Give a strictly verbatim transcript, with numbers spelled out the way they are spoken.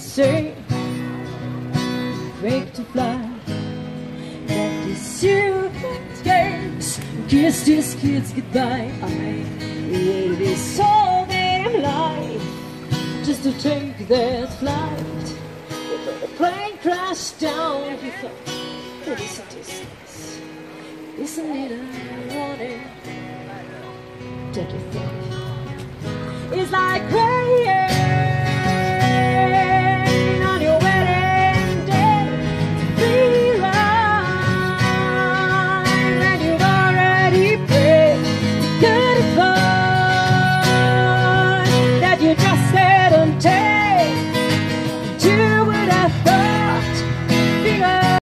say, make to fly. That these suitcase, kiss these kids goodbye. I will be so damn life just to take that flight. But the plane crashed down. He thought, it is a distance. Isn't it ironic that you think it's like